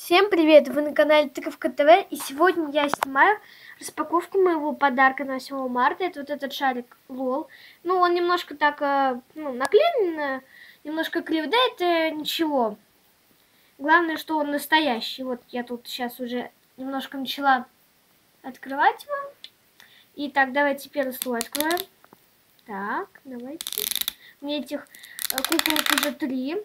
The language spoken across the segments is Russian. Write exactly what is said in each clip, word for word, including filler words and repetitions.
Всем привет! Вы на канале Тыковка ТВ, и сегодня я снимаю распаковку моего подарка на восьмое марта. Это вот этот шарик лол. Ну, он немножко так, ну, наклеен, немножко криво, да, это ничего. Главное, что он настоящий. Вот я тут сейчас уже немножко начала открывать его. Итак, давайте первый слой откроем. Так, давайте. У меня этих куколок уже три.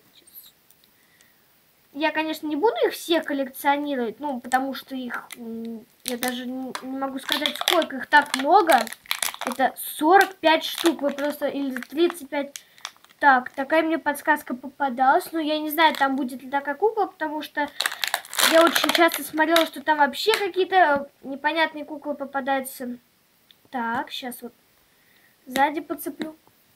Я, конечно, не буду их все коллекционировать, ну, потому что их, я даже не, не могу сказать, сколько их так много. Это сорок пять штук, вы просто, или тридцать пять. Так, такая мне подсказка попадалась, но я не знаю, там будет ли такая кукла, потому что я очень часто смотрела, что там вообще какие-то непонятные куклы попадаются. Так, сейчас вот сзади подцеплю.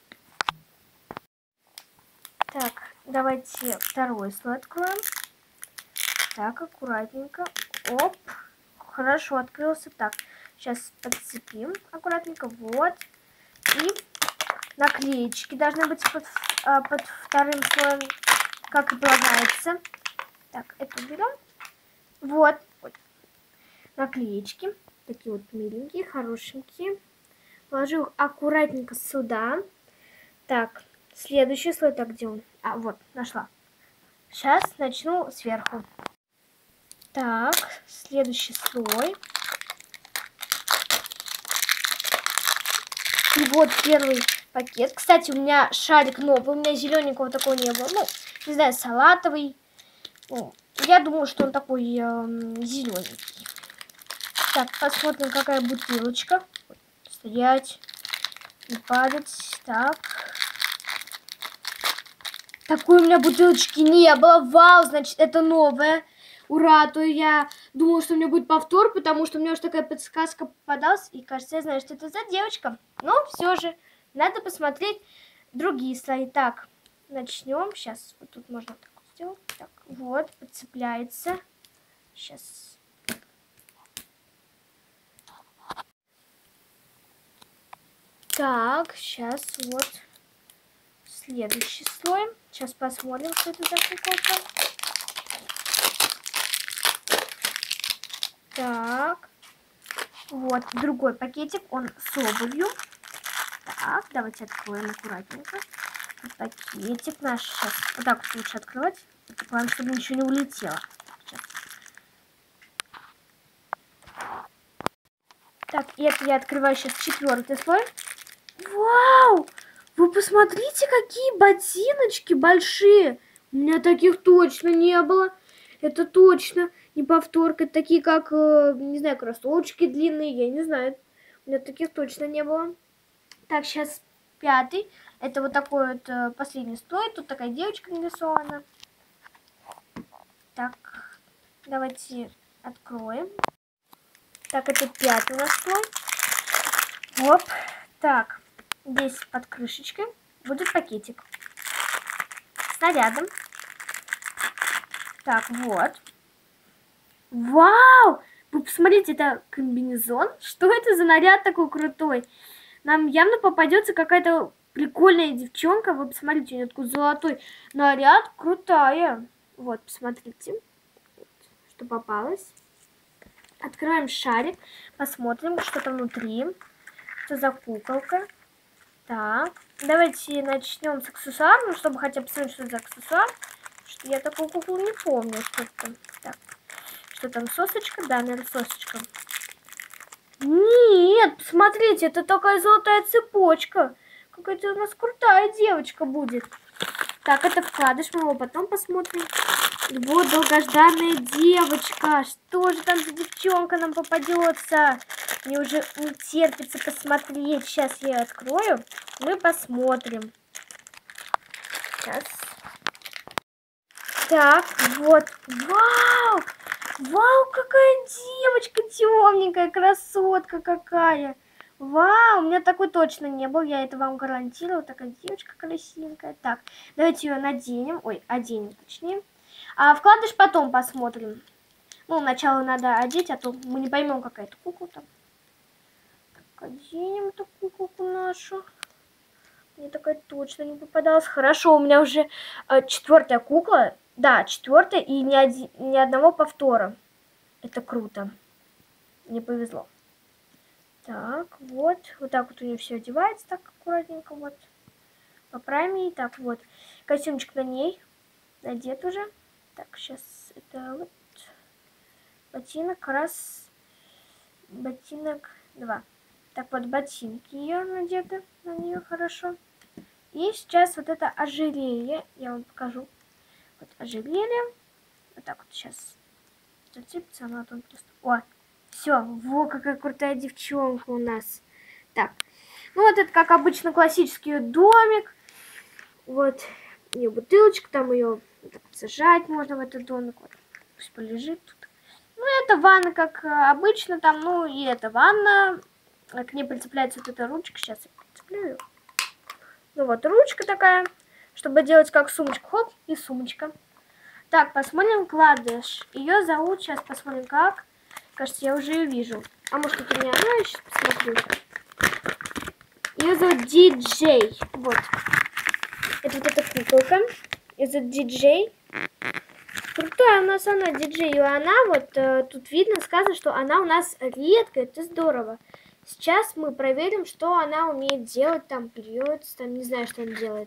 Так, давайте второй слой откроем. Так, аккуратненько. Оп. Хорошо, открылся. Так, сейчас подцепим аккуратненько. Вот. И наклеечки должны быть под, а, под вторым слоем, как и полагается. Так, это уберем. Вот. Вот. Наклеечки. Такие вот миленькие, хорошенькие. Положу их аккуратненько сюда. Так, следующий слой. Так, где он? А, вот, нашла. Сейчас начну сверху. Так, следующий слой. И вот первый пакет. Кстати, у меня шарик новый, у меня зелененького такого не было. Ну, не знаю, салатовый. Ну, я думаю, что он такой э, зелененький. Так, посмотрим, какая бутылочка. Стоять, не падать. Так. Такой у меня бутылочки не было. Вау, значит, это новое. Ура, то я думала, что у меня будет повтор, потому что у меня уже такая подсказка попадалась. И, кажется, я знаю, что это за девочка. Но все же, надо посмотреть другие слои. Так, начнем. Сейчас, вот тут можно так сделать. Так, вот, подцепляется. Сейчас. Так, сейчас вот следующий слой. Сейчас посмотрим, что это за куколка. Так, вот другой пакетик, он с обувью. Так, давайте откроем аккуратненько. Пакетик наш сейчас. Вот так вот лучше открывать. Главное, чтобы ничего не улетело. Сейчас. Так, и это я открываю сейчас четвертый слой. Вау! Вы посмотрите, какие ботиночки большие. У меня таких точно не было. Это точно не повторка. Такие, как, не знаю, кроссовочки длинные. Я не знаю. У меня таких точно не было. Так, сейчас пятый. Это вот такой вот последний слой. Тут такая девочка нарисована. Так, давайте откроем. Так, это пятый у нас слой. Оп. Так, здесь под крышечкой будет пакетик с нарядом. Так, вот. Вау! Вы посмотрите, это комбинезон. Что это за наряд такой крутой? Нам явно попадется какая-то прикольная девчонка. Вы посмотрите, у нее такой золотой наряд. Крутая. Вот, посмотрите, что попалось. Открываем шарик. Посмотрим, что там внутри. Что за куколка. Так, давайте начнем с аксессуаров, чтобы хотя бы посмотреть, что это за аксессуар. Что я такую куклу не помню. Что там. Так, что там, сосочка? Да, наверное, сосочка. Нет, посмотрите, это такая золотая цепочка. Какая-то у нас крутая девочка будет. Так, это вкладыш, мы его потом посмотрим. Вот долгожданная девочка. Что же там за девчонка нам попадется? Мне уже не терпится посмотреть. Сейчас я ее открою. Мы посмотрим. Сейчас. Так, вот. Вау! Вау, какая девочка темненькая, красотка какая. Вау, у меня такой точно не был, я это вам гарантирую. Такая девочка красивенькая. Так, давайте ее наденем. Ой, оденем точнее. А вкладыш потом посмотрим. Ну, сначала надо одеть, а то мы не поймем, какая это кукла там. Так, оденем эту куколку нашу. Мне такая точно не попадалась. Хорошо, у меня уже э, четвертая кукла. Да, четвертая и ни, один, ни одного повтора. Это круто. Мне повезло. Так, вот. Вот так вот у нее все одевается, так аккуратненько, вот. Поправим ей. Так, вот. Костюмчик на ней надет уже. Так, сейчас это вот. Ботинок раз. Ботинок два. Так вот, ботинки ее надеты на нее хорошо. И сейчас вот это ожерелье. Я вам покажу. Вот ожерелье. Вот так вот сейчас зацепится она там просто. О, все, во, какая крутая девчонка у нас. Так, ну вот это, как обычно, классический домик. Вот ее бутылочка, там ее вот сажать можно в этот домик. Вот, пусть полежит тут. Ну, это ванна, как обычно там, ну, и это ванна. К ней прицепляется вот эта ручка. Сейчас я прицеплю. Ну, вот ручка такая, чтобы делать как сумочку. Хоп, и сумочка. Так, посмотрим кладешь. Ее зовут, сейчас посмотрим как. Кажется, я уже ее вижу. А может, это не она, я сейчас посмотрю. Ее зовут Диджей. Вот. Это вот эта куколка. Ее зовут Диджей. Крутая у нас она, Диджей. И она вот, э, тут видно, сказано, что она у нас редкая. Это здорово. Сейчас мы проверим, что она умеет делать. Там плюется, там не знаю, что она делает.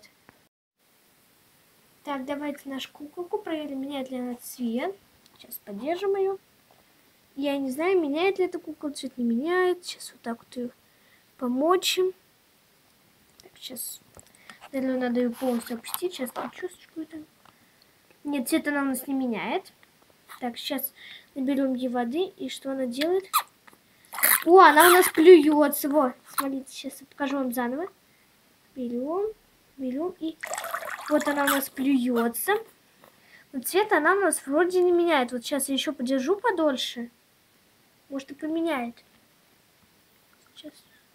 Так, давайте нашу куколку проверим, меняет ли она цвет. Сейчас поддержим ее. Я не знаю, меняет ли эта куколка, цвет не меняет. Сейчас вот так вот ее помочь. Так, сейчас, наверное, надо ее полностью опустить. Сейчас причесочку это. Нет, цвет она у нас не меняет. Так, сейчас наберем ей воды. И что она делает? О, она у нас плюется. Вот, смотрите, сейчас я покажу вам заново. Берем, берем и... Вот она у нас плюется. Но цвет она у нас вроде не меняет. Вот сейчас я еще подержу подольше. Может и поменяет. Сейчас.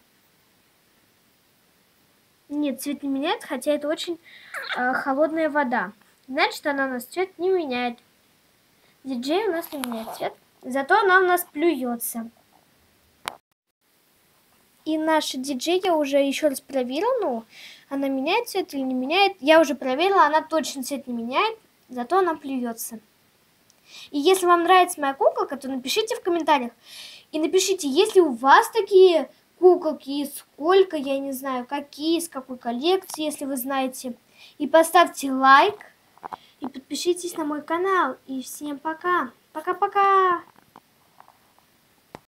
Нет, цвет не меняет, хотя это очень э, холодная вода. Значит, она у нас цвет не меняет. Диджей у нас не меняет цвет. Зато она у нас плюется. И наша диджей я уже еще раз проверила. Ну, она меняет цвет или не меняет. Я уже проверила, она точно цвет не меняет. Зато она плюется. И если вам нравится моя куколка, то напишите в комментариях. И напишите, есть ли у вас такие куколки, и сколько, я не знаю, какие, из какой коллекции, если вы знаете. И поставьте лайк. И подпишитесь на мой канал. И всем пока. Пока-пока.